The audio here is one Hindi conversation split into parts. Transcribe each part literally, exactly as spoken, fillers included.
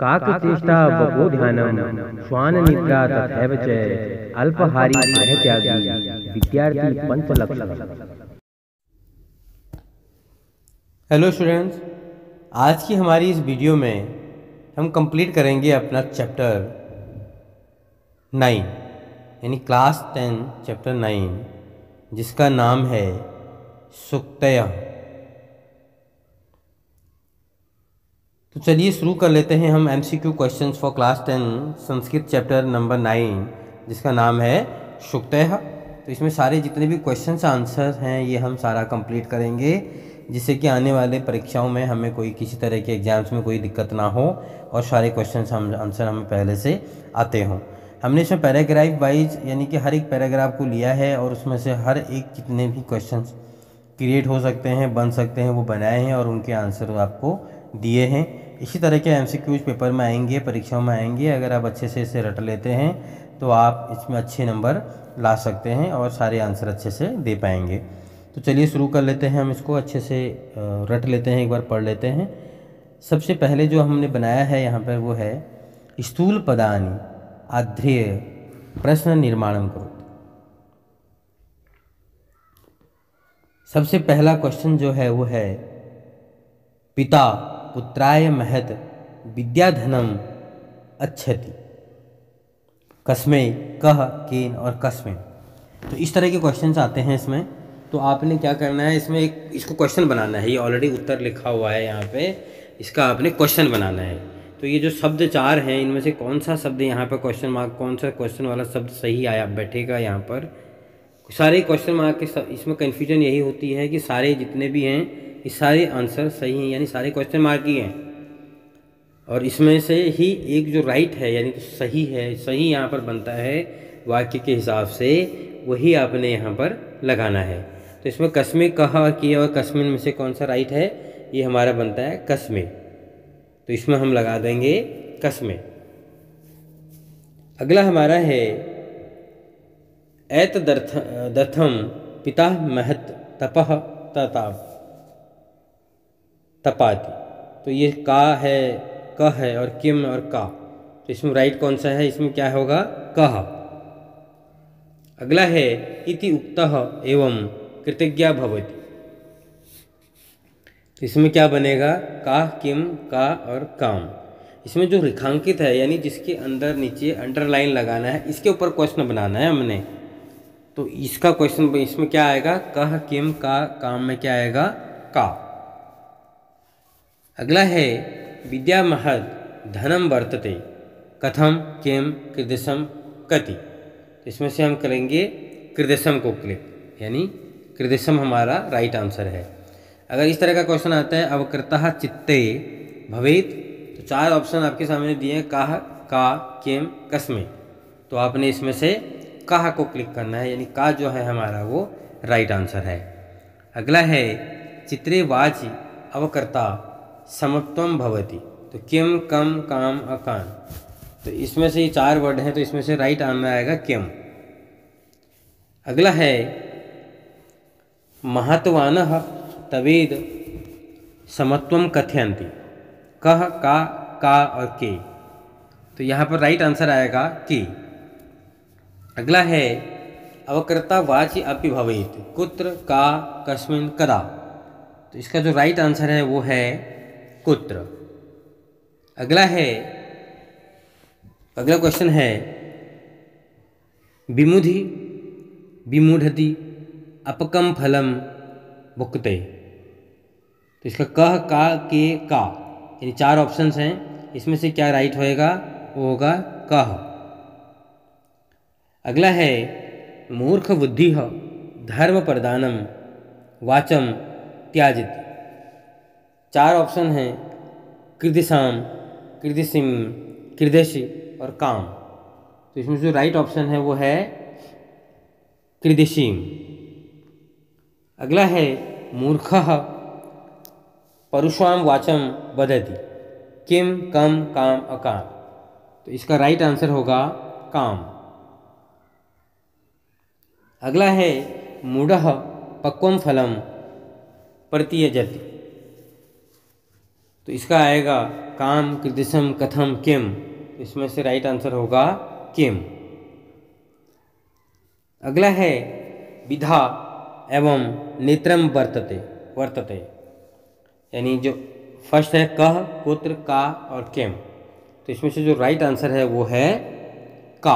काकचेष्टा वपो ध्यानम श्वान निद्रा तथैव च अल्पहारी परित्यागी विद्यार्थी पंचलक्षण। हेलो स्टूडेंट्स, आज की हमारी इस वीडियो में हम कंप्लीट करेंगे अपना चैप्टर नाइन यानी क्लास टेन चैप्टर नाइन, जिसका नाम है सूक्तयः। तो चलिए शुरू कर लेते हैं हम MCQ questions for class ten Sanskrit chapter number nine, जिसका नाम है सूक्तयः। तो इसमें सारे जितने भी क्वेश्चंस आंसर हैं ये हम सारा कंप्लीट करेंगे, जिससे कि आने वाले परीक्षाओं में हमें कोई किसी तरह के एग्जाम्स में कोई दिक्कत ना हो और सारे क्वेश्चंस हम आंसर हमें पहले से आते हों। हमने इसमें पैराग्राफ वाइज यानी कि हर एक पैराग्राफ को लिया है और उसमें से हर एक जितने भी क्वेश्चंस क्रिएट हो सकते हैं, बन सकते हैं, वो बनाए हैं और उनके आंसर आपको दिए हैं। इसी तरह के एमसीक्यूज पेपर में आएंगे, परीक्षाओं में आएंगे। अगर आप अच्छे से इसे रट लेते हैं तो आप इसमें अच्छे नंबर ला सकते हैं और सारे आंसर अच्छे से दे पाएंगे। तो चलिए शुरू कर लेते हैं, हम इसको अच्छे से रट लेते हैं, एक बार पढ़ लेते हैं। सबसे पहले जो हमने बनाया है यहाँ पर वो है स्थूल पदानि आध्रेय प्रश्न निर्माणम करो। सबसे पहला क्वेश्चन जो है वो है पिता पुत्राय महत विद्याधनम अच्छति कस्मै कह केन और कस्मै। तो इस तरह के क्वेश्चंस आते हैं इसमें। तो आपने क्या करना है, इसमें एक इसको क्वेश्चन बनाना है। ये ऑलरेडी उत्तर लिखा हुआ है यहाँ पे, इसका आपने क्वेश्चन बनाना है। तो ये जो शब्द चार हैं इनमें से कौन सा शब्द यहाँ पर क्वेश्चन मार्क, कौन सा क्वेश्चन वाला शब्द सही आया बैठेगा यहाँ पर। सारे क्वेश्चन मार्क के इसमें कन्फ्यूजन यही होती है कि सारे जितने भी हैं ये सारे आंसर सही हैं, यानी सारे क्वेश्चन मार्क ही हैं और इसमें से ही एक जो राइट है यानी तो सही है, सही यहाँ पर बनता है वाक्य के हिसाब से, वही आपने यहाँ पर लगाना है। तो इसमें कस्मे कहा कि और कस्मिन में से कौन सा राइट है, ये हमारा बनता है कस्मे। तो इसमें हम लगा देंगे कस्मे। अगला हमारा है एतदर्थम पिता महत तपः तताप तपाति। तो ये का है, क है और किम और का। तो इसमें राइट कौन सा है, इसमें क्या होगा कह। अगला है इति उक्तः एवं कृतज्ञा भवति। तो इसमें क्या बनेगा का, किम, का और काम। इसमें जो रेखांकित है यानी जिसके अंदर नीचे अंडरलाइन लगाना है, इसके ऊपर क्वेश्चन बनाना है हमने। तो इसका क्वेश्चन इसमें क्या आएगा, कह, किम, का, काम में क्या आएगा का। अगला है विद्या महद धनम वर्तते कथम किम कृदृशम कति। तो इसमें से हम करेंगे कृदृशम को क्लिक, यानी कृदृशम हमारा राइट आंसर है। अगर इस तरह का क्वेश्चन आता है अवकृतः चित्ते भवेत, तो चार ऑप्शन आपके सामने दिए हैं काह, का, किम, कस्मे। तो आपने इसमें से काह को क्लिक करना है, यानी का जो है हमारा वो राइट आंसर है। अगला है चित्रे वाचि अवकर्ता समत्वम भवति। तो किम, कम, काम, अकान। तो इसमें से ये चार वर्ड हैं, तो इसमें से राइट आंसर आएगा किम। अगला है महत्वानः तवेद समत्वम कथयन्ति कह, का, का और के। तो यहाँ पर राइट आंसर आएगा के। अगला है अवकृता वाचि अपि भवेत् कुत्र, का, कस्मिन्, कदा। तो इसका जो राइट आंसर है वो है कुत्र। अगला है अगला क्वेश्चन है विमुधि विमूढ़ति अपकम फलम भुक्ते। तो इसका कह, का, के, का, यानी चार ऑप्शंस हैं, इसमें से क्या राइट होएगा, वो होगा कह। अगला है मूर्ख बुद्धि धर्म प्रदानम वाचम त्याजित। चार ऑप्शन हैं कृदिशाम, कृदिशिम, कृदेशी और काम। तो इसमें जो राइट ऑप्शन है वो है कृदिशिम। अगला है मूर्खः परुषाम वाचम वदति किम, कम, काम, अकाम। तो इसका राइट आंसर होगा काम। अगला है मूढ़ः पक्वम फलम प्रतीयजति। तो इसका आएगा काम, कीदृशम, कथम, किम। इसमें से राइट आंसर होगा किम। अगला है विधा एवं नेत्रम वर्तते वर्तते, यानी जो फर्स्ट है कह, कुत्र, का और किम। तो इसमें से जो राइट आंसर है वो है का।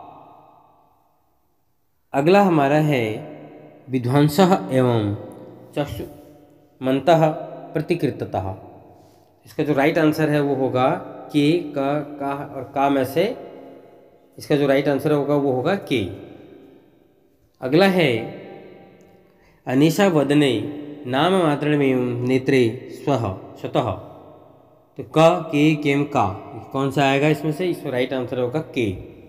अगला हमारा है विध्वंसः एवं चक्षु मंतः प्रतिकृततः। इसका जो राइट आंसर है वो होगा के, का, का और का में से इसका जो राइट आंसर होगा वो होगा के। अगला है अनिशा वदने नाम मात्रणमेव नेत्रे स्वः स्वतः। तो क, के, किम, का कौन सा आएगा इसमें से? इसमें राइट आंसर होगा के।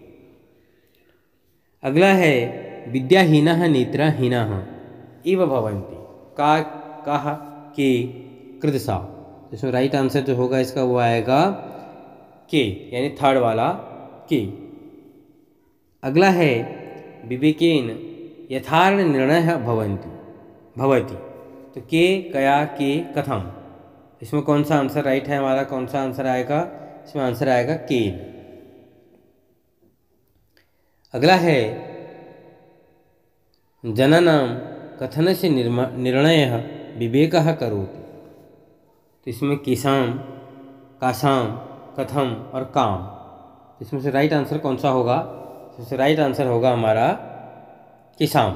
अगला है विद्याहीनः नेत्रहीनः इव भवन्ति। का, कः, के, कृदसा। इसमें राइट आंसर जो होगा इसका वो आएगा के, यानी थर्ड वाला के। अगला है विवेकेन यथार्थ निर्णय भवन्ति भवति। तो के, कया, के, कथम। इसमें कौन सा आंसर राइट है हमारा? कौन सा आंसर आएगा? इसमें आंसर आएगा के। अगला है जनानां कथनस्य निर्णयः विवेकः करोति। तो इसमें किसाम, कासाम, कथम और काम। इसमें से राइट आंसर कौन सा होगा? इसमें से राइट आंसर होगा हमारा किसाम,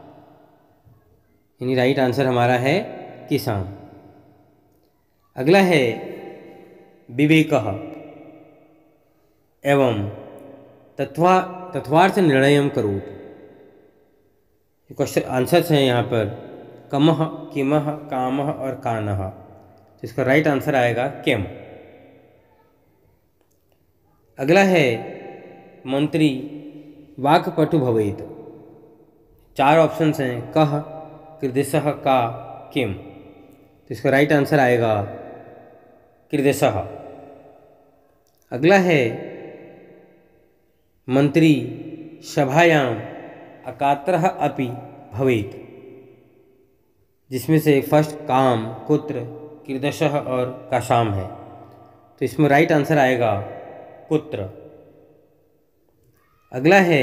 यानी राइट आंसर हमारा है किसाम। अगला है विवेकः एवं तत्वा तत्वार्थ निर्णयम करोति। क्वेश्चन आंसर्स हैं यहाँ पर कमः, किमः, कामः और कानः। तो इसका राइट आंसर आएगा किम। अगला है मंत्री वाक्पटु भवेत्। चार ऑप्शंस हैं कह, कीदृशः, का, किम। तो इसका राइट आंसर आएगा कीदृशः। अगला है मंत्री सभायां अकात्रः अपि भवेत्, जिसमें से फर्स्ट काम, कुत्र, कीदृशः और काशाम है। तो इसमें राइट आंसर आएगा कुत्र। अगला है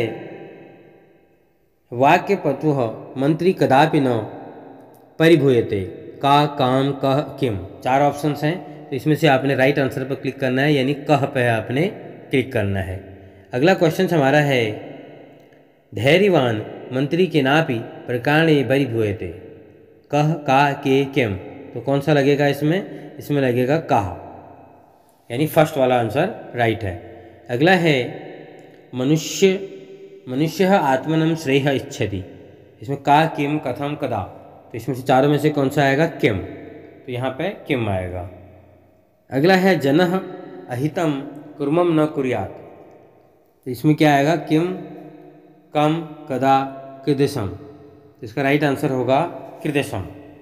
वाक्यपटुः मंत्री कदापि न परिभूयते। का, काम, कह, किम। चार ऑप्शंस हैं, तो इसमें से आपने राइट आंसर पर क्लिक करना है, यानी कह पे आपने क्लिक करना है। अगला क्वेश्चन हमारा है धैर्यवान मंत्री के नापि प्रकारे परिभूयते। कह, का, के, किम। तो कौन सा लगेगा इसमें? इसमें लगेगा कहा, यानी फर्स्ट वाला आंसर राइट है। अगला है मनुष्य मनुष्य आत्मनं श्रेयः इच्छति। इसमें का, किम, कथम, कदा। तो इसमें से चारों में से कौन सा आएगा? किम। तो यहाँ पे किम आएगा। अगला है जनः अहितम कुर्मम न कुर्यात्। तो इसमें क्या आएगा? किम, कम, कदा, कीदृशम। तो इसका राइट आंसर होगा कीदृशम।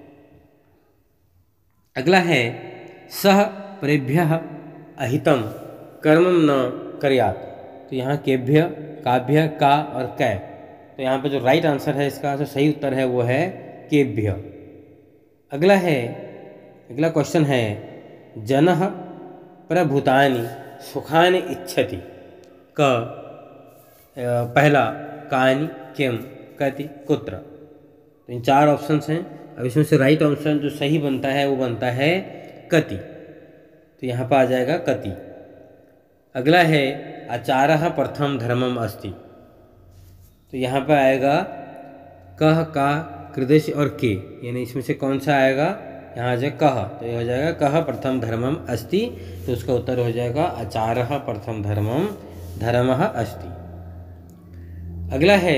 अगला है सह परेभ्यः अहितम कर्मम न कर्यात्। तो यहाँ केभ्य, काभ्य, का और कै। तो यहाँ पे जो राइट आंसर है इसका जो सही उत्तर है वो है केभ्य। अगला है अगला क्वेश्चन है जनः प्रभूतानि सुखानि इच्छति। क पहला कानि, किम, कति, कुत्र। तो इन चार ऑप्शंस हैं। अब इसमें से राइट ऑप्शन जो सही बनता है वो बनता है कति। तो यहाँ पर आ जाएगा कति। अगला है आचारः प्रथम धर्मम अस्ति। तो यहाँ पर आएगा कह, का, कीदृश और के, यानी इसमें से कौन सा आएगा? यहाँ आ जाएगा कह। तो ये हो जाएगा कह प्रथम धर्मम अस्ति। तो उसका उत्तर हो जाएगा आचारः प्रथम धर्मम धर्मः अस्ति। अगला है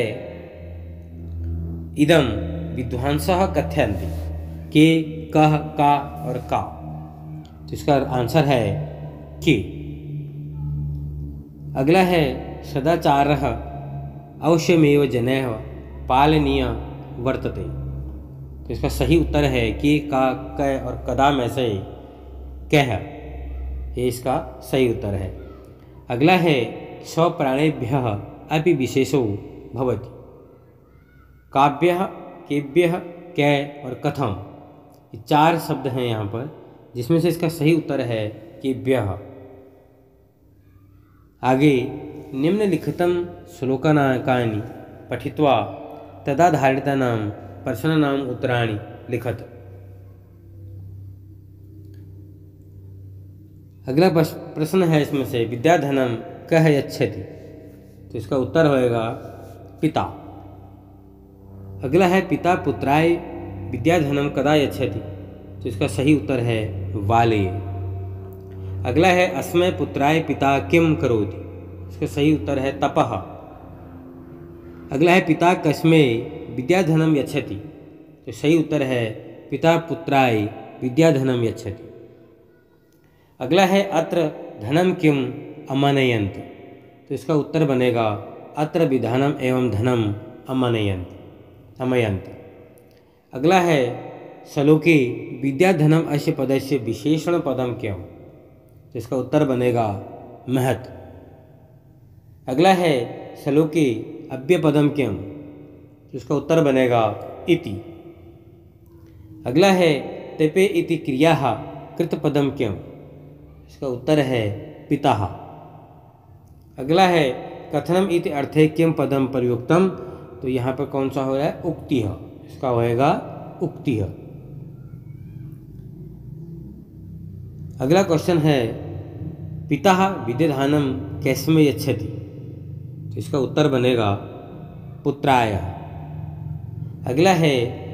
इदम विद्वांसः कथयन्ति। के, कह, का और का। तो इसका आंसर है के। अगला है सदाचारः अवश्यमेव जनैः पालनीय वर्तते। तो इसका सही उत्तर है कि का, क और कदा में से कह, ये इसका सही उत्तर है। अगला है स्वप्राणेभ्यः अपि विशेषो भवति। काव्यः, केभ्यः, कै और कथम। ये चार शब्द हैं यहाँ पर, जिसमें से इसका सही उत्तर है कि व्यः। आगे निम्नलिखितं श्लोकानि पठित्वा तदाधारितानां प्रश्नानाम् उत्तराणि लिखत। अगला प्रश्न है इसमें से विद्याधनं कः यच्छति, तो इसका उत्तर होएगा पिता। अगला है पिता पुत्राय विद्याधनं कदा यच्छति, तो इसका सही उत्तर है बाल्ये। अगला है अस्मै पुत्राय पिता किं करोति, इसका सही उत्तर है तपः। अगला है पिता कस्मै विद्याधनं यच्छति, तो सही उत्तर है पिता पुत्राय विद्याधनं यच्छति। अगला है अत्र धनं किम अमानयन्त, तो इसका उत्तर बनेगा अत्र विधानम एवं धनम अमानयन्त अमयन्त। अगला है श्लोके विद्याधनम अस्य पदस्य विशेषण पदम क्यों, तो इसका उत्तर बनेगा महत्। अगला है श्लोके अव्यपदम क्यों, तो इसका उत्तर बनेगा इति। अगला है तेपे इति क्रियाः कृतपदम क्यों, इसका उत्तर है पिता। अगला है कथनम इति अर्थे किम पदम प्रयुक्तम, तो यहाँ पर कौन सा हो रहा है उक्ति है, इसका होएगा उक्ति है। अगला क्वेश्चन है पिता विद्याधनं कैस्मै यच्छति, तो इसका उत्तर बनेगा पुत्राय। अगला है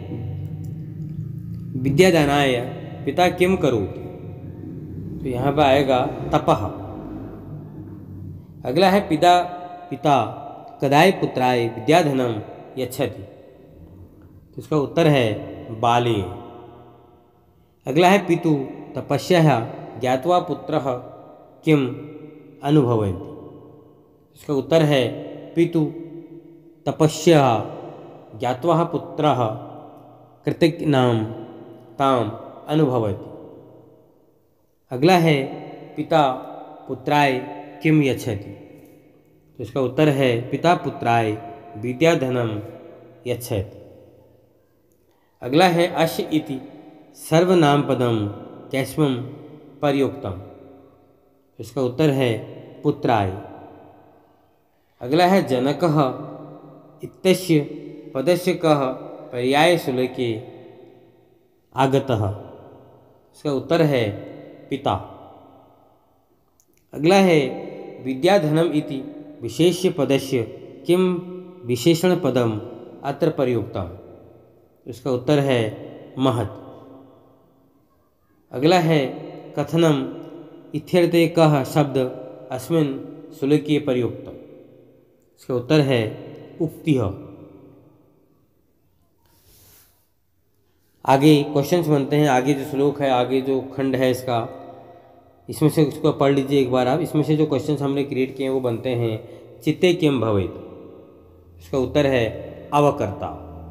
विद्यादानाय पिता किम करोति, तो यहाँ पर आएगा तपः। अगला है पिता पिता कदाय पुत्राय विद्याधनं यच्छति, तो इसका उत्तर है बाल्ये। अगला है पितु तपस्या ज्ञात्वा पुत्रः किम अनुभवन्ति, इसका उत्तर है पितु तपस्या ज्ञात्वा पुत्रः कृतज्ञां ताम अनुभवति। अगला है पिता पुत्राय किम यच्छति, तो इसका उत्तर है पिता पुत्राय विद्याधनं यच्छति। अगला है अस्य इति सर्वनामपदम कैस्मं प्रयुक्तम, इसका उत्तर है पुत्राय। अगला है जनकः इत्यस्य पदस्य कः पर्यायश्लोके आगतः, इसका उत्तर है पिता। अगला है विद्याधनम इति विशेष्य पदस्य किम विशेषण पदम अत्र प्रयुक्तम, इसका उत्तर है महत्। अगला है कथनम इत्यर्थे कः शब्द अस्मिन् श्लोके प्रयुक्त, इसका उत्तर है उक्ति। आगे क्वेश्चंस बनते हैं। आगे जो श्लोक है, आगे जो खंड है इसका, इसमें से उसको पढ़ लीजिए एक बार आप। इसमें से जो क्वेश्चंस हमने क्रिएट किए हैं वो बनते हैं चित्ते किम भवेत्, इसका उत्तर है अवकर्ता।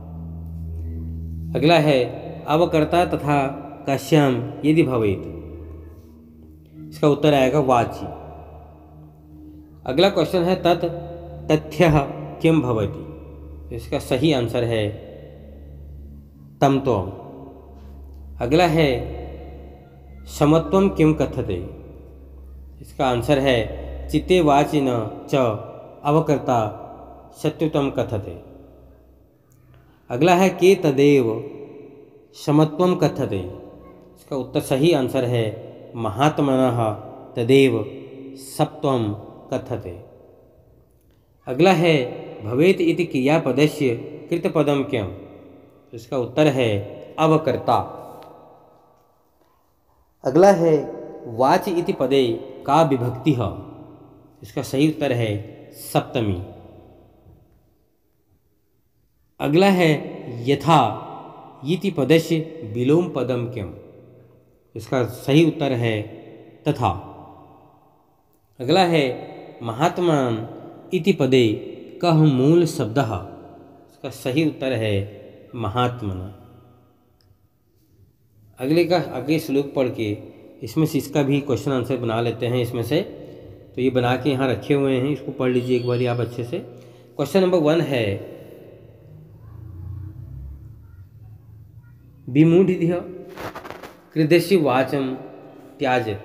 अगला है अवकर्ता तथा कस्याम यदि भवेत्, इसका उत्तर आएगा वाची। अगला क्वेश्चन है तत् तथ्यः किम भवति, इसका सही आंसर है तम त्वम्। अगला है समत्वम किम कथते, इसका आंसर है चित्ते वाचि न च अवकर्ता सत्युतम कथते। अगला है के तदेव समत्वम कथते, इसका उत्तर सही आंसर है महात्मनः तदेव सत्वम कथते। अगला है भवेत् इति क्रियापदस्य कृतपदम क्यों, इसका उत्तर है अवकर्ता। अगला है वाच इति पदे का विभक्ति है, इसका सही उत्तर है सप्तमी। अगला है यथा इति पदस्य विलोम पदम क्यों, इसका सही उत्तर है तथा। अगला है महात्मान इति पदे कः मूल शब्दः, इसका सही उत्तर है महात्मना। अगले का आगे श्लोक पढ़ के इसमें से इसका भी क्वेश्चन आंसर बना लेते हैं इसमें से। तो ये बना के यहाँ रखे हुए हैं, इसको पढ़ लीजिए एक बार आप अच्छे से। क्वेश्चन नंबर वन है विमूढ़ कृदस्य वाचम त्याजति।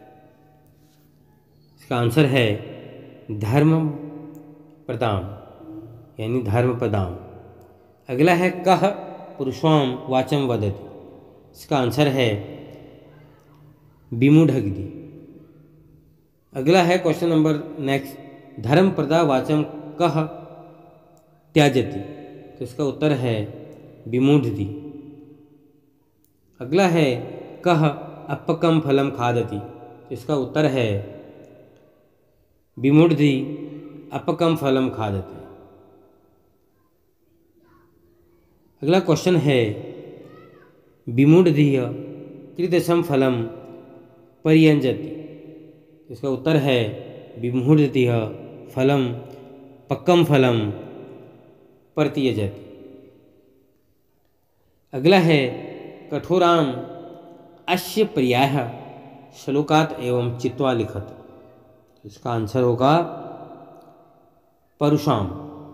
इसका आंसर है धर्म प्रदाम यानी धर्म प्रदाम। अगला है कह पुरुषाम वाचम वदति। इसका आंसर है विमूढ़ग्धि। अगला है क्वेश्चन नंबर नेक्स्ट, धर्म प्रदा वाचम कह त्याजति। तो इसका उत्तर है विमूढ़धि। अगला है कह अपकम फलम खादति। तो इसका उत्तर है विमूढ़धि अपकम फलम खादति। अगला क्वेश्चन है विमूढ़धिय कृदशम फलम परियंजति। इसका उत्तर है विमूढ़धिय फलम पक्कम फलम प्रतियजति। अगला है कठोराम अस्य पर्यायः श्लोकात एवं चित्वा लिखत। इसका आंसर होगा परुषाम।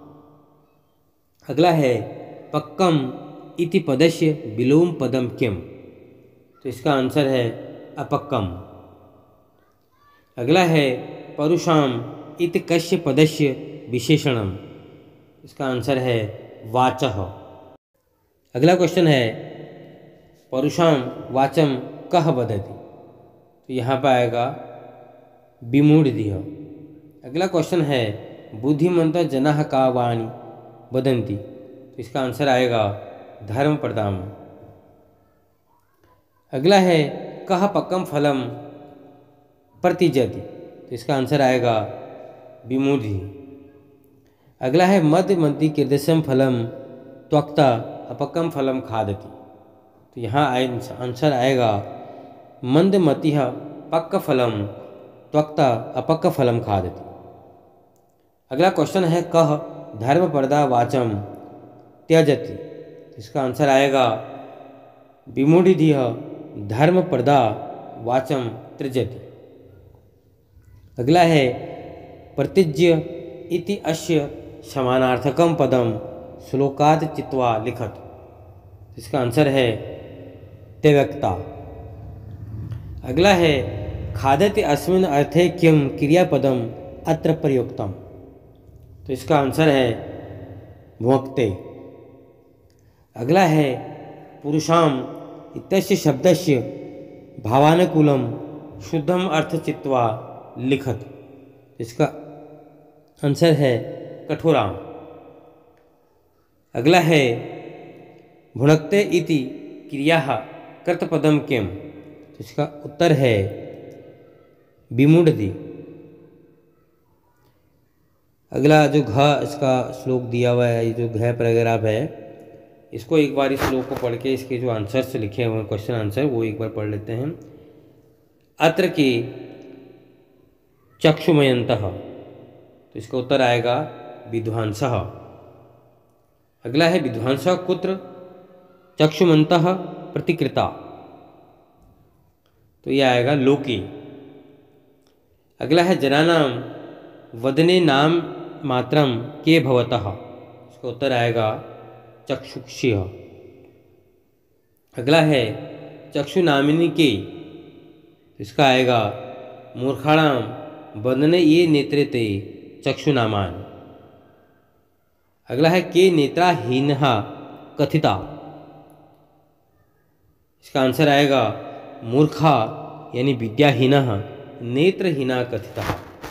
अगला है पक्कम इति पदस्य विलोम पदम किम। तो इसका आंसर है अपक्कम। अगला है परुषाम इति कस्य पदस्य विशेषणम। इसका आंसर है वाचः। अगला क्वेश्चन है परुषाम वाचम कह वदति। तो यहाँ पर आएगा विमूढ़धिः। अगला क्वेश्चन है बुद्धिमन्तः जनाः का वाणी वदन्ति। तो इसका आंसर आएगा धर्म प्रदाम। अगला है कह पक्कम फलम प्रतिजति। तो इसका आंसर आएगा विमूढ़ि। अगला है मद मद्दि कृदशम फलम त्वक्ता अपक्कम फलम खादति। तो यहाँ आंसर आएगा मंदमतिः पक्क फलम त्वक्ता अपक्क फलम खादति। अगला क्वेश्चन है कह धर्म प्रदा वाचम त्यजति। इसका आंसर आएगा विमूढ़धिः धर्म प्रदा वाचम त्यजति। अगला है प्रतिज्य इति अस्य समानार्थकम पदम श्लोकात् चित्वा लिखत। इसका आंसर है त्यक्ता। अगला है खादति अस्मिन् अर्थे किम क्रियापदम अत्र प्रयुक्तम। तो इसका आंसर है भुक्ते। अगला है पुरुषाम इत्यस्य शब्दस्य भावानुकूलम शुद्धम अर्थ चित्वा लिखत। इसका आंसर है कठोराम। अगला है भुनक्ते इति क्रियाः कर्तपदम किम। इसका उत्तर है विमूढ़धि। अगला जो घ इसका श्लोक दिया हुआ है, ये जो घ पैराग्राफ है, इसको एक बार इस श्लोक को पढ़ के इसके जो आंसर्स लिखे हुए हैं क्वेश्चन आंसर वो एक बार पढ़ लेते हैं। अत्र के चक्षुमयन्तः। तो इसका उत्तर आएगा विद्वांसः। अगला है विद्वांसः कुत्र चक्षुमन्तः प्रतिकृता। तो यह आएगा लोके। अगला है जनानाम वदने नाम मात्रम के भवतः। इसका उत्तर आएगा चक्षुषिः। अगला है चक्षु नामिनी के। इसका आएगा मूर्खाणाम वदने ये नेत्रे ते चक्षु नामान। अगला है के नेत्राहीनः कथिता। इसका आंसर आएगा मूर्खा यानी विद्याहीनः नेत्रहीना कथिता।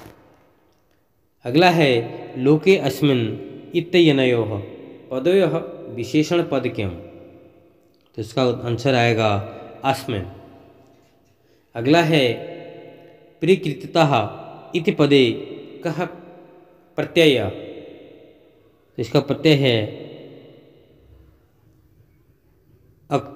अगला है लोके अस्मिन् इत्यनयोः पदयोः विशेषण पद किम। तो इसका आंसर आएगा अस्मिन्। अगला है प्रीकृतः इति पदे कः प्रत्यय। तो इसका प्रत्यय है अक्त।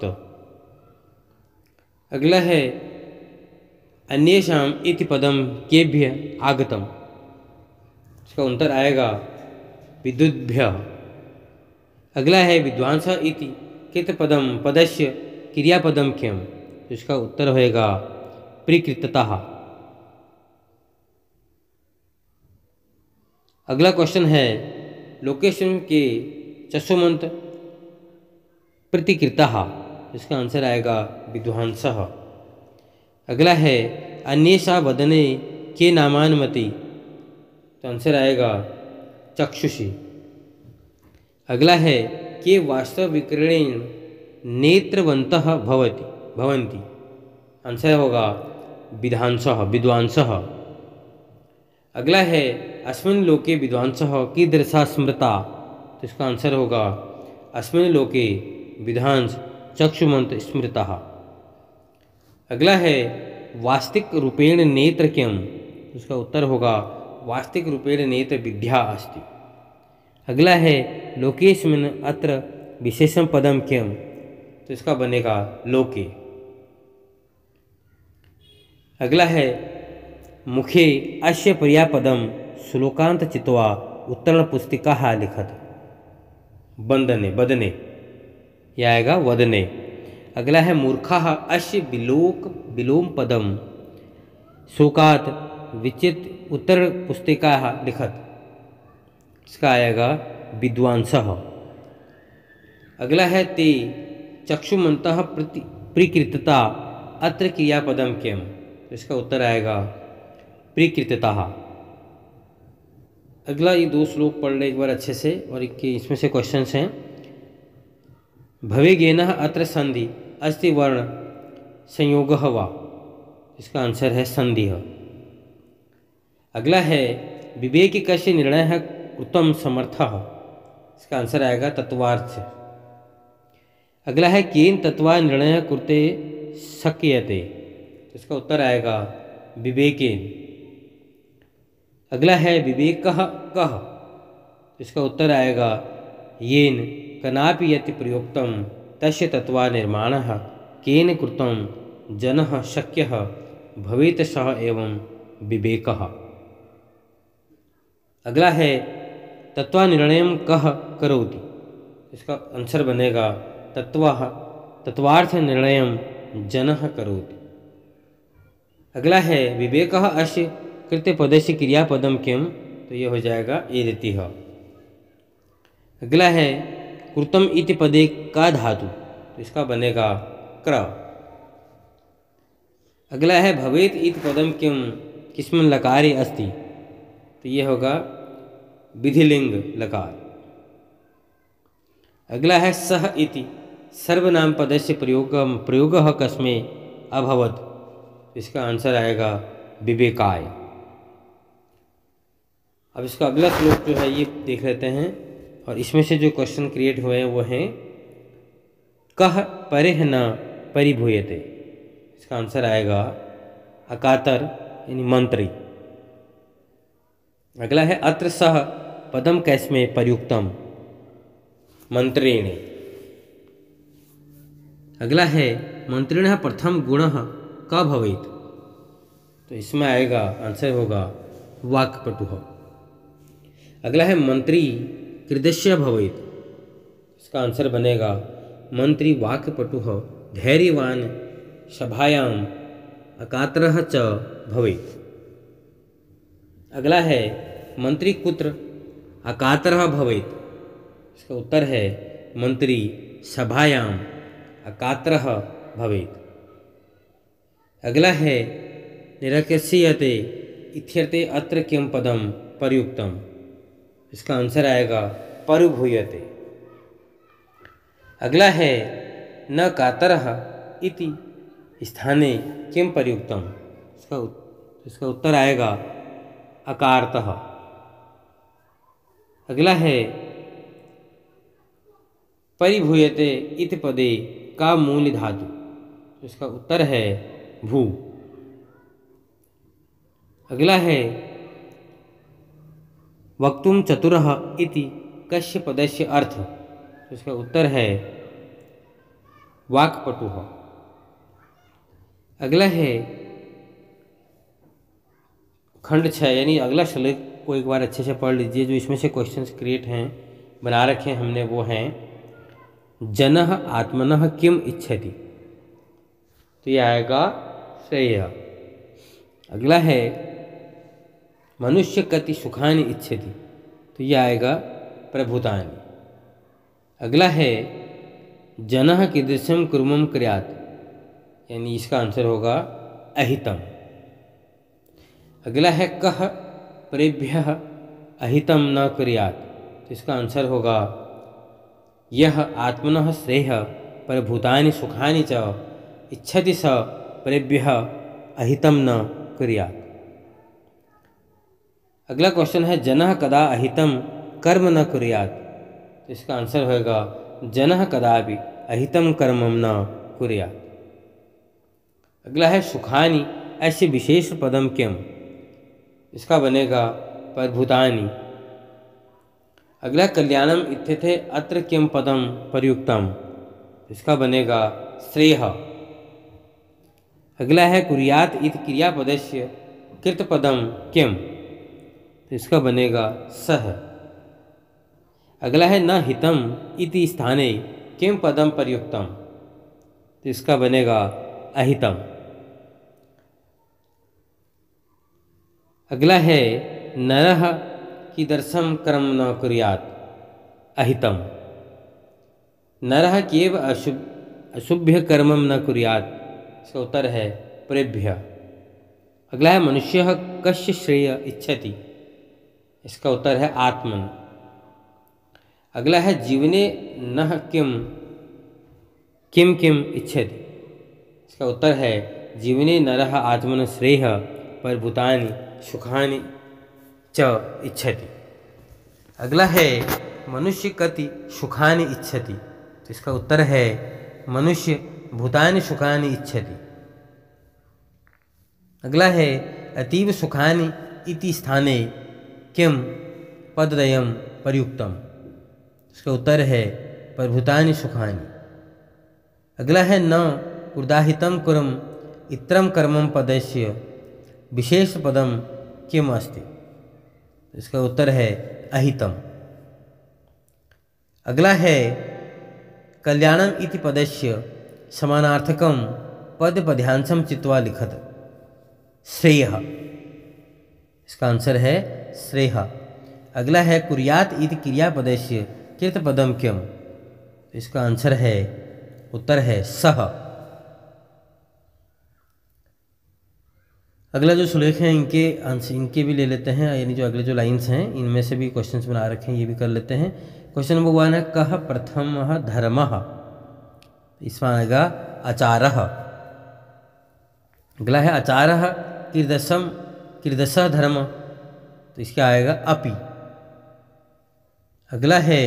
अगला है अन्येषाम इति पदम केभ्य आगतम। इसका उत्तर आएगा विद्युद्भ्य। अगला है विद्वांस इति कित पदम पदस्य क्रियापदम किम। तो इसका उत्तर होएगा प्रीकृततः। अगला क्वेश्चन है लोकेशन के चक्षुमंत प्रतिकृतः। इसका आंसर आएगा विद्वांसः। अगला है अन्येषा वदने के नामानुमति, तो आंसर आएगा चक्षुषी। अगला है के वास्तविकरेण नेत्रवन्तः भवति भवन्ति, आंसर होगा विद्वांसः विद्वांसः। अगला है अस्मिन् लोके विद्वांसः कीदृशा स्मृता, तो इसका आंसर होगा अस्मिन् लोके विद्वांस चक्षुमंत स्मृतः। अगला है वास्तविक रूपेण नेत्र किम, इसका उत्तर होगा वास्तविक रूपेण नेत्र विद्या अस्ति। अगला है लोकेस्मिन् अत्र विशेषण पदम किम, तो इसका बनेगा लोके। अगला है मुखे अस्य पर्यापदम श्लोकांत चित्वा उत्तरण पुस्तिका लिखत, बंदने बदने, यह आएगा वदने। अगला है मूर्खा अस्य विलोक विलोम पदम शोकात विचित उत्तर पुस्तिका लिखत, इसका आएगा विद्वांसः। अगला है ते चक्षुमंतः प्रति प्रीकृतता अत्र क्रियापदम किम, तो इसका उत्तर आएगा प्रीकृतता। अगला ये दो श्लोक पढ़ ले एक बार अच्छे से, और इसमें से क्वेश्चंस हैं। भवेगेनः अत्र संधि अस्ति वर्ण संयोगः वा, इसका आंसर है संधि। अगला है विवेक कस्य निर्णयः कृतं समर्थः, इसका आंसर आएगा तत्वार्थ। अगला है केन तत्वा निर्णय कृते शक्यते, तो इसका उत्तर आएगा विवेकेन। अगला है विवेकः कः, तो इसका उत्तर आएगा येन कनापि यत् प्रयोक्तं तस्य तत्वा निर्माणः केन कृतं जनः शक्यः भवेत् सः एवं विवेकः। अगला है तत्वा निर्णयं कः करोति, इसका आंसर बनेगा तत्वा तत्वार्थ निर्णयं जनः करोति। अगला है विवेकः अस्य कृत्यपदस्य क्रियापदम किम, तो ये हो जाएगा एरितिः। अगला है कृतम इति पदे का धातु, तो इसका बनेगा क्र। अगला है भवेत इति पदम किम किस्मिन् लकारे अस्ति, तो ये होगा विधिलिंग लकार। अगला है सह इति सर्वनाम पदस्य प्रयोग प्रयोगः कस्मै अभवत्, इसका आंसर आएगा विवेकाय। अब इसका अगला श्लोक जो है ये देख लेते हैं, और इसमें से जो क्वेश्चन क्रिएट हुए हैं वो हैं कह परेह न परिभूयते, इसका आंसर आएगा अकातर यानी मंत्री। अगला है अत्र सह पदम कैस्मे प्रयुक्तम मंत्रेण। अगला है मंत्रिणः प्रथम गुणः का भवेत, तो इसमें आएगा आंसर होगा वाक्पटुः। अगला है मंत्री कृदस्य भवेत, इसका आंसर बनेगा मंत्री वाक्पटुः धैर्यवान सभायाम अकातरः च भवेत। अगला है मंत्री कुत्र अकातरः भवेत, इसका उत्तर है मंत्री सभायाम अकातरः भवेत। अगला है निरक्ष्यते इत्यर्थे अत्र किम पदम प्रयुक्तम, इसका आंसर आएगा परिभूयते। अगला है न कातरः इति स्थाने किम प्रयुक्तम, इसका इसका उत्तर आएगा अकारतः। अगला है परिभूयते इति पदे का मूल धातु, इसका उत्तर है भू। अगला है वक्तुम चतुरः इति कस्य पदस्य अर्थ, इसका उत्तर है वाक्पटुः। अगला है खंड छः, यानी अगला श्लोक को एक बार अच्छे से पढ़ लीजिए। जो इसमें से क्वेश्चंस क्रिएट हैं बना रखे हैं हमने, वो हैं जनः आत्मनः किम इच्छति, तो ये आएगा श्रेय। अगला है मनुष्य कति सुखानि इच्छति, तो ये आएगा प्रभुतानि। अगला है जनः कीदृशं कर्मं कुर्यात्, यानी इसका आंसर होगा अहितम। अगला है कह परेभ्यः अहितम न कुर्यात्, तो इसका आंसर होगा यह आत्मनः श्रेयः परभूतानि सुखानि च इच्छति स परेभ्यः अहितम न कुर्यात्। अगला क्वेश्चन है जनः कदा अहितम कर्म न कुर्यात्, तो इसका आंसर होगा जनः कदापि अहितम कर्मं न कुर्यात्। अगला है सुखानि ऐसे विशेष पदम किम, इसका बनेगा परभूतानि। अगला कल्याणम इत्यथे अत्र किम पदम प्रयुक्तम, इसका बनेगा श्रेयः। अगला है कुर्यात इति क्रियापदस्य कृतपदम किम, तो इसका बनेगा सह। अगला है न हितम इति स्थाने किम पदम प्रयुक्तम, तो इसका बनेगा अहितम। अगला है नरः कीदृशं कर्म न कुर्यात्, अहितम। नरः केव अशुभ अशुभ्य कर्मं न कुर्यात्, इसका उत्तर है परेभ्य। अगला है मनुष्यः कस्य श्रेय इच्छति, इसका उत्तर है आत्मन। अगला है जीवने नः किम किम किम इच्छति, इसका उत्तर है जीवने नरः आत्मन श्रेयः परभूतानि सुखानि च इच्छति। अगला है मनुष्य कति सुखानि इच्छति, तो इसका उत्तर है मनुष्य भूतानि सुखानि इच्छति। अगला है अतीव सुखानि इति स्थाने किम पदद्वयम प्रयुक्तम, इसका उत्तर है परभूतानि सुखानि। अगला है न उदाहितं कुरम इत्रम कर्मम पदस्य विशेष पदम किम अस्ति, इसका उत्तर है अहितम। अगला है कल्याणम इति पदस्य समानार्थकम पद पद्यांशम चित्वा लिखत श्रेयः, इसका आंसर है श्रेयः। अगला है कुर्यात इति क्रियापदस्य कृतपदम किम, इसका आंसर है उत्तर है सह। अगला जो सुलेख हैं इनके आंसर इनके भी ले लेते हैं, यानी जो अगले जो लाइंस हैं इनमें से भी क्वेश्चंस बना रखे हैं, ये भी कर लेते हैं। क्वेश्चन नंबर वन है कह प्रथमः धर्मः, इसमें आएगा आचारः। अगला है आचारः कीदृशम कीदृशः धर्म, तो इसका आएगा अपि। अगला है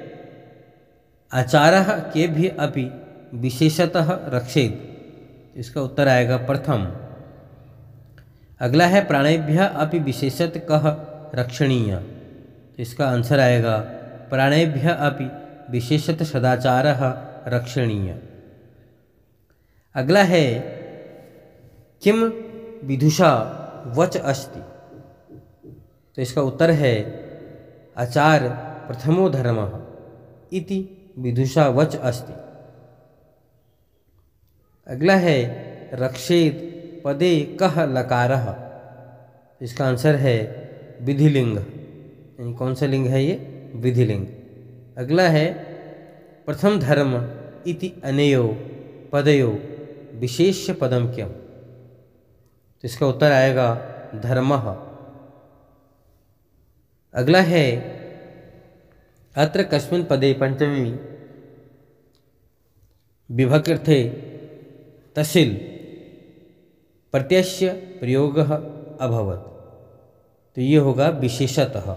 आचारः केभ्य अपि विशेषतः रक्षेत, इसका उत्तर आएगा प्रथम। अगला है प्राणेभ्यः अपि विशेषतः कः रक्षणीय, तो इसका आंसर आएगा प्राणेभ्यः अपि विशेषतः सदाचारः रक्षणीय। अगला है किम विदुषा वच अस्ति, तो इसका उत्तर है आचार प्रथमो धर्मः इति विदुषा वच अस्ति। अगला है रक्षेत पदे कह लकारः, इसका आंसर है विधिलिंग, यानी कौन सा लिंग है ये, विधिलिंग। अगला है प्रथम धर्म इति अनेयो पदयो विशेष्य पदम क्यम, तो इसका उत्तर आएगा धर्मः। अगला है अत्र कस्मिन् पदे पंचमी विभक्ते तसिल प्रत्यस्य प्रयोगः अभवत्, तो ये होगा विशेषतः।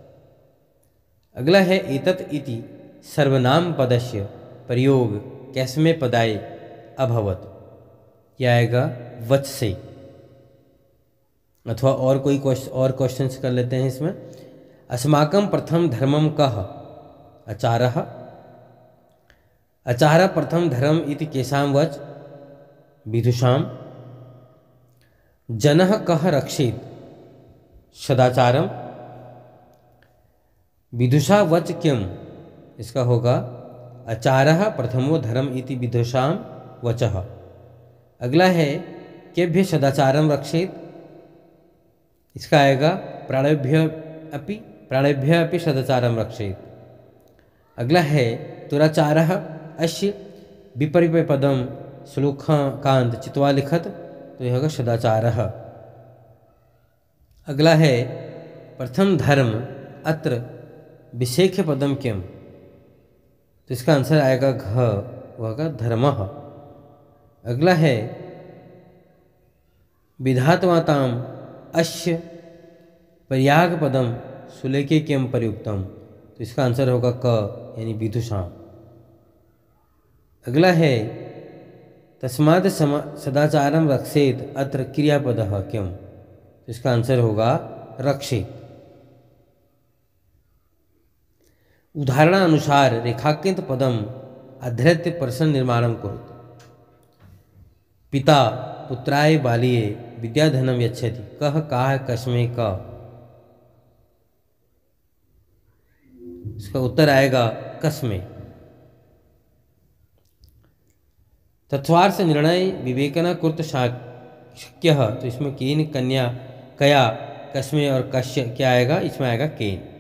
अगला है एतत् इति सर्वनाम पदस्य प्रयोग कैस्मे पदाय अभवत्, यह आएगा वच से। अथवा और कोई क्वेश्चन और क्वेश्चंस कर लेते हैं इसमें। अस्माकं प्रथम धर्मम कः आचारः, आचारः प्रथम धर्म इति केषां वच विदुषां। जनः कः रक्षेत सदाचारम, विदुषा वच किम, इसका होगा आचारः प्रथमो धर्म इति विदुषां वचः। अगला है केभ्य सदाचारम रक्षेत, इसका आएगा प्राणेभ्य अपि प्राणेभ्य अपि सदाचारम रक्षेत। अगला है दुराचारः अस्य विपरीतपदम श्लोकांत चित्वा लिखत, तो यह होगा सदाचारः। अगला है प्रथम धर्म अत्र विशेख्य पदम किम, तो इसका आंसर आएगा घ, वह होगा धर्मः। अगला है विधातवाताम अस्य पर्याग पदम सुलेखे किम प्रयुक्तम, तो इसका आंसर होगा क, यानी विदुषाम। अगला है तस्मात् समा सदाचारम रक्षेत अत्र क्रियापदः किम, तो इसका आंसर होगा रक्षेत। उदाहरणानुसार रेखांकित पदम अधृत्य प्रश्न निर्माणं कुरुत। पिता पुत्राय बालिये विद्याधनं यच्छति, कः काः कस्मै क, इसका उत्तर आएगा कस्मै। तत्वार्थ निर्णय विवेकना कुर्त शक्य, तो इसमें केन कन्या कया कस्मै और कश्य क्या आएगा, इसमें आएगा केन।